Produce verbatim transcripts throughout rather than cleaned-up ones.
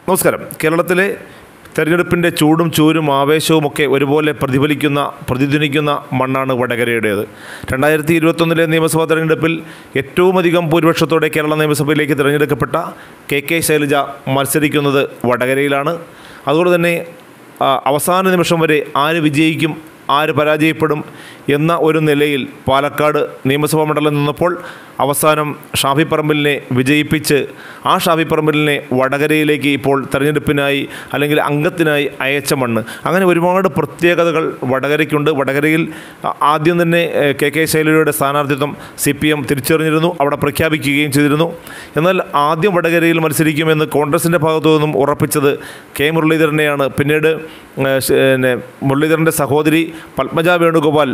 നമസ്കാരം. കേരളത്തിലെ തെരഞ്ഞെടുപ്പിൻ്റെ ചൂടും ചൂരും ആവേശവുമൊക്കെ ഒരുപോലെ പ്രതിഫലിക്കുന്ന പ്രതിധ്വനിക്കുന്ന മണ്ണാണ് വടകരയുടേത്. രണ്ടായിരത്തി ഇരുപത്തൊന്നിലെ നിയമസഭാ തെരഞ്ഞെടുപ്പിൽ ഏറ്റവും അധികം ഭൂരിപക്ഷത്തോടെ കേരള നിയമസഭയിലേക്ക് തിരഞ്ഞെടുക്കപ്പെട്ട കെ കെ ശൈലജ മത്സരിക്കുന്നത് വടകരയിലാണ്. അതുകൊണ്ട് തന്നെ അവസാന നിമിഷം വരെ ആര് വിജയിക്കും ആര് പരാജയപ്പെടും എന്ന ഒരു നിലയിൽ പാലക്കാട് നിയമസഭാ മണ്ഡലം നിന്നപ്പോൾ അവസാനം ഷാഫി പറമ്പിലിനെ വിജയിപ്പിച്ച് ആ ഷാഫി പറമ്പിലിനെ വടകരയിലേക്ക് ഇപ്പോൾ തെരഞ്ഞെടുപ്പിനായി അല്ലെങ്കിൽ അംഗത്തിനായി അയച്ച മണ്ണ്. അങ്ങനെ ഒരുപാട് പ്രത്യേകതകൾ വടകരയ്ക്കുണ്ട്. വടകരയിൽ ആദ്യം തന്നെ കെ കെ ശൈലജയുടെ സ്ഥാനാർത്ഥിത്വം സി പി എം തിരിച്ചറിഞ്ഞിരുന്നു, അവിടെ പ്രഖ്യാപിക്കുകയും ചെയ്തിരുന്നു. എന്നാൽ ആദ്യം വടകരയിൽ മത്സരിക്കുമെന്ന് കോൺഗ്രസിൻ്റെ ഭാഗത്തു നിന്നും ഉറപ്പിച്ചത് കെ മുരളീധരനെയാണ്. പിന്നീട് മുരളീധരൻ്റെ സഹോദരി പത്മജ വേണുഗോപാൽ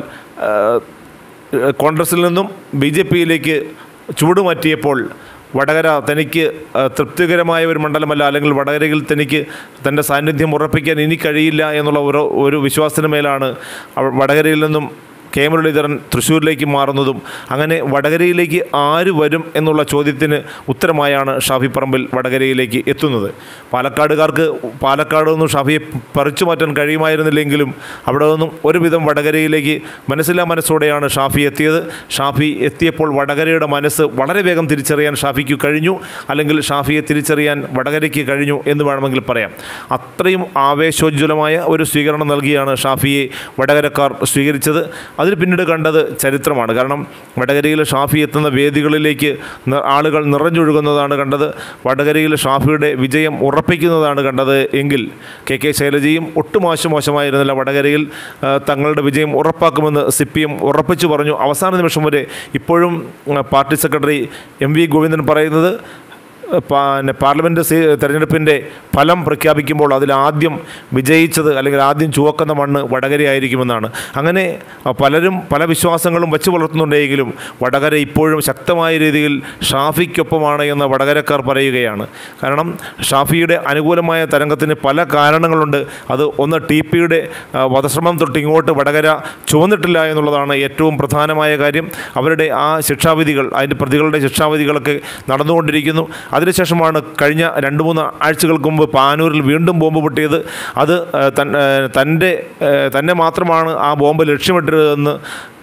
കോൺഗ്രസിൽ നിന്നും ബി ജെ പിയിലേക്ക് ചുവടുമാറ്റിയപ്പോൾ വടകര തനിക്ക് തൃപ്തികരമായ ഒരു മണ്ഡലമല്ല, അല്ലെങ്കിൽ വടകരയിൽ തനിക്ക് തൻ്റെ സാന്നിധ്യം ഉറപ്പിക്കാൻ ഇനി കഴിയില്ല എന്നുള്ള ഒരു ഒരു വിശ്വാസത്തിന് മേലാണ് വടകരയിൽ നിന്നും കെ മുരളീധരൻ തൃശ്ശൂരിലേക്ക് മാറുന്നതും. അങ്ങനെ വടകരയിലേക്ക് ആര് വരും എന്നുള്ള ചോദ്യത്തിന് ഉത്തരമായാണ് ഷാഫി പറമ്പിൽ വടകരയിലേക്ക് എത്തുന്നത്. പാലക്കാടുകാർക്ക് പാലക്കാട് നിന്നും ഷാഫിയെ പറിച്ചു മാറ്റാൻ കഴിയുമായിരുന്നില്ലെങ്കിലും അവിടെ നിന്നും ഒരുവിധം വടകരയിലേക്ക് മനസ്സില്ലാ മനസ്സോടെയാണ് ഷാഫി എത്തിയത്. ഷാഫി എത്തിയപ്പോൾ വടകരയുടെ മനസ്സ് വളരെ വേഗം തിരിച്ചറിയാൻ ഷാഫിക്ക് കഴിഞ്ഞു, അല്ലെങ്കിൽ ഷാഫിയെ തിരിച്ചറിയാൻ വടകരയ്ക്ക് കഴിഞ്ഞു എന്ന് വേണമെങ്കിൽ പറയാം. അത്രയും ആവേശോജ്വലമായ ഒരു സ്വീകരണം നൽകിയാണ് ഷാഫിയെ വടകരക്കാർ സ്വീകരിച്ചത്. അതിൽ പിന്നീട് കണ്ടത് ചരിത്രമാണ്. കാരണം വടകരയിൽ ഷാഫി എത്തുന്ന വേദികളിലേക്ക് ആളുകൾ നിറഞ്ഞൊഴുകുന്നതാണ് കണ്ടത്. വടകരയിൽ ഷാഫിയുടെ വിജയം ഉറപ്പിക്കുന്നതാണ് കണ്ടത്. എങ്കിൽ കെ കെ ശൈലജയും ഒട്ടും മോശം മോശമായിരുന്നില്ല. വടകരയിൽ തങ്ങളുടെ വിജയം ഉറപ്പാക്കുമെന്ന് സി പി എം ഉറപ്പിച്ചു പറഞ്ഞു. അവസാന നിമിഷം വരെ ഇപ്പോഴും party secretary M V Govindan പറയുന്നത് പിന്നെ പാർലമെൻറ്റ് തെരഞ്ഞെടുപ്പിൻ്റെ ഫലം പ്രഖ്യാപിക്കുമ്പോൾ അതിലാദ്യം വിജയിച്ചത് അല്ലെങ്കിൽ ആദ്യം ചുവക്കുന്ന മണ്ണ് വടകരയായിരിക്കുമെന്നാണ്. അങ്ങനെ പലരും പല വിശ്വാസങ്ങളും വെച്ച് പുലർത്തുന്നുണ്ടെങ്കിലും വടകര ഇപ്പോഴും ശക്തമായ രീതിയിൽ ഷാഫിക്കൊപ്പമാണ് എന്ന് വടകരക്കാർ പറയുകയാണ്. കാരണം ഷാഫിയുടെ അനുകൂലമായ തരംഗത്തിന് പല കാരണങ്ങളുണ്ട്. അത് ഒന്ന് ടി പിയുടെ വധശ്രമം തൊട്ട് ഇങ്ങോട്ട് വടകര ചുവന്നിട്ടില്ല എന്നുള്ളതാണ് ഏറ്റവും പ്രധാനമായ കാര്യം. അവരുടെ ആ ശിക്ഷാവിധികൾ, അതിൻ്റെ പ്രതികളുടെ ശിക്ഷാവിധികളൊക്കെ നടന്നുകൊണ്ടിരിക്കുന്നു. അതിനുശേഷമാണ് കഴിഞ്ഞ രണ്ട് മൂന്ന് ആഴ്ചകൾക്ക് മുമ്പ് പാനൂരിൽ വീണ്ടും ബോംബ് പൊട്ടിയത്. അത് തൻ്റെ തന്നെ മാത്രമാണ് ആ ബോംബ് ലക്ഷ്യമിട്ടിരുന്നതെന്ന്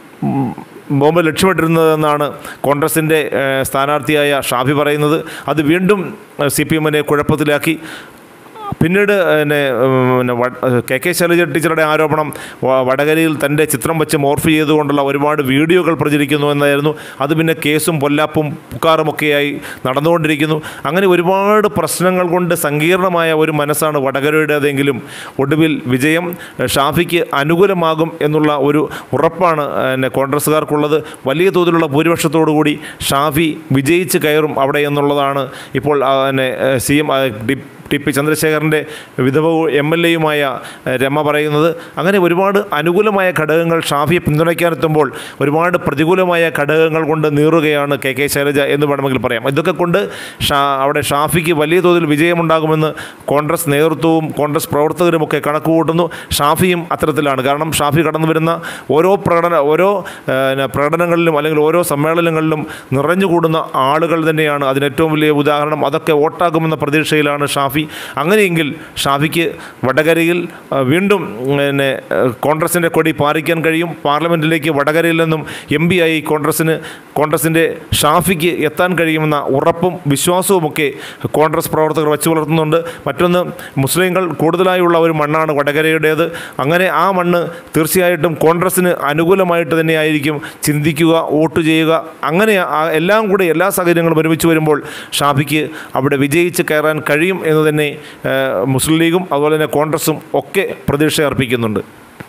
ബോംബ് ലക്ഷ്യമിട്ടിരുന്നതെന്നാണ് കോൺഗ്രസിൻ്റെ സ്ഥാനാർത്ഥിയായ ഷാഫി പറയുന്നത്. അത് വീണ്ടും സി പി എമ്മിനെ കുഴപ്പത്തിലാക്കി. പിന്നീട് പിന്നെ കെ കെ ശൈലജ ടീച്ചറുടെ ആരോപണം വടകരയിൽ തൻ്റെ ചിത്രം വെച്ച് മോർഫ് ചെയ്തുകൊണ്ടുള്ള ഒരുപാട് വീഡിയോകൾ പ്രചരിക്കുന്നു എന്നായിരുന്നു. അത് പിന്നെ കേസും പൊല്ലാപ്പും പുക്കാറുമൊക്കെയായി നടന്നുകൊണ്ടിരിക്കുന്നു. അങ്ങനെ ഒരുപാട് പ്രശ്നങ്ങൾ കൊണ്ട് സങ്കീർണമായ ഒരു മനസ്സാണ് വടകരയുടേതെങ്കിലും ഒടുവിൽ വിജയം ഷാഫിക്ക് അനുകൂലമാകും എന്നുള്ള ഒരു ഉറപ്പാണ് കോൺഗ്രസ്സുകാർക്കുള്ളത്. വലിയ തോതിലുള്ള ഭൂരിപക്ഷത്തോടു കൂടി ഷാഫി വിജയിച്ച് കയറും അവിടെ എന്നുള്ളതാണ് ഇപ്പോൾ പിന്നെ സി എം ടി പി ചന്ദ്രശേഖരൻ്റെ വിധവവും എം എൽ എയുമായ രമ പറയുന്നത്. അങ്ങനെ ഒരുപാട് അനുകൂലമായ ഘടകങ്ങൾ ഷാഫിയെ പിന്തുണയ്ക്കാനെത്തുമ്പോൾ ഒരുപാട് പ്രതികൂലമായ ഘടകങ്ങൾ കൊണ്ട് നീറുകയാണ് കെ കെ ശൈലജ എന്ന് വേണമെങ്കിൽ പറയാം. ഇതൊക്കെ കൊണ്ട് ഷാ അവിടെ ഷാഫിക്ക് വലിയ തോതിൽ വിജയമുണ്ടാകുമെന്ന് കോൺഗ്രസ് നേതൃത്വവും കോൺഗ്രസ് പ്രവർത്തകരുമൊക്കെ കണക്ക് കൂട്ടുന്നു. ഷാഫിയും അത്തരത്തിലാണ്. കാരണം ഷാഫി കടന്നു വരുന്ന ഓരോ പ്രകടന ഓരോ പ്രകടനങ്ങളിലും അല്ലെങ്കിൽ ഓരോ സമ്മേളനങ്ങളിലും നിറഞ്ഞുകൂടുന്ന ആളുകൾ തന്നെയാണ് അതിനേറ്റവും വലിയ ഉദാഹരണം. അതൊക്കെ വോട്ടാകുമെന്ന പ്രതീക്ഷയിലാണ് ഷാഫി. അങ്ങനെയെങ്കിൽ ഷാഫിക്ക് വടകരയിൽ വീണ്ടും പിന്നെ കോൺഗ്രസിൻ്റെ കൊടി പാറിക്കാൻ കഴിയും. പാർലമെൻറ്റിലേക്ക് വടകരയിൽ നിന്നും എം പി ആയി കോൺഗ്രസിന് കോൺഗ്രസിൻ്റെ ഷാഫിക്ക് എത്താൻ കഴിയുമെന്ന ഉറപ്പും വിശ്വാസവുമൊക്കെ കോൺഗ്രസ് പ്രവർത്തകർ വച്ചു പുലർത്തുന്നുണ്ട്. മറ്റൊന്ന്, മുസ്ലിങ്ങൾ കൂടുതലായുള്ള ഒരു മണ്ണാണ് വടകരയുടേത്. അങ്ങനെ ആ മണ്ണ് തീർച്ചയായിട്ടും കോൺഗ്രസിന് അനുകൂലമായിട്ട് തന്നെയായിരിക്കും ചിന്തിക്കുക, വോട്ട് ചെയ്യുക. അങ്ങനെ എല്ലാം കൂടി എല്ലാ സാഹചര്യങ്ങളും ഒരുമിച്ച് വരുമ്പോൾ ഷാഫിക്ക് അവിടെ വിജയിച്ച് കയറാൻ കഴിയും എന്ന് തന്നെ മുസ്ലിം ലീഗും അതുപോലെ തന്നെ കോൺഗ്രസും ഒക്കെ പ്രതീക്ഷ അർപ്പിക്കുന്നുണ്ട്.